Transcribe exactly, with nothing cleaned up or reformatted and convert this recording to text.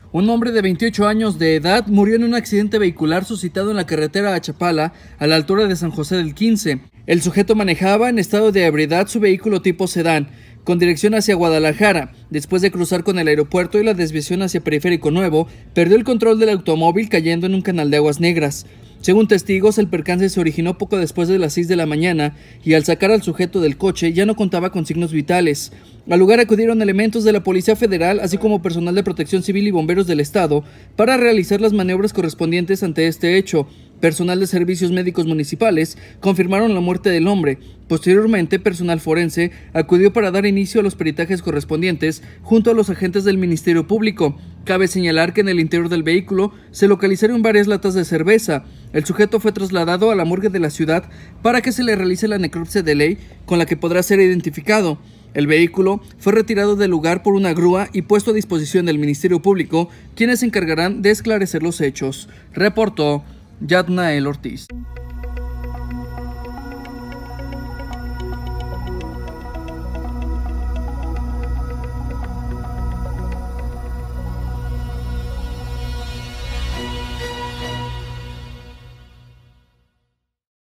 Un hombre de veintiocho años de edad murió en un accidente vehicular suscitado en la carretera a Chapala, a la altura de San José del quince. El sujeto manejaba en estado de ebriedad su vehículo tipo sedán, con dirección hacia Guadalajara. Después de cruzar con el aeropuerto y la desviación hacia Periférico Nuevo, perdió el control del automóvil cayendo en un canal de aguas negras. Según testigos, el percance se originó poco después de las seis de la mañana y al sacar al sujeto del coche ya no contaba con signos vitales. Al lugar acudieron elementos de la Policía Federal, así como personal de Protección Civil y bomberos del estado, para realizar las maniobras correspondientes ante este hecho. Personal de servicios médicos municipales confirmaron la muerte del hombre. Posteriormente, personal forense acudió para dar inicio a los peritajes correspondientes junto a los agentes del Ministerio Público. Cabe señalar que en el interior del vehículo se localizaron varias latas de cerveza. El sujeto fue trasladado a la morgue de la ciudad para que se le realice la necropsia de ley, con la que podrá ser identificado. El vehículo fue retirado del lugar por una grúa y puesto a disposición del Ministerio Público, quienes se encargarán de esclarecer los hechos. Reportó Yadnael Ortiz.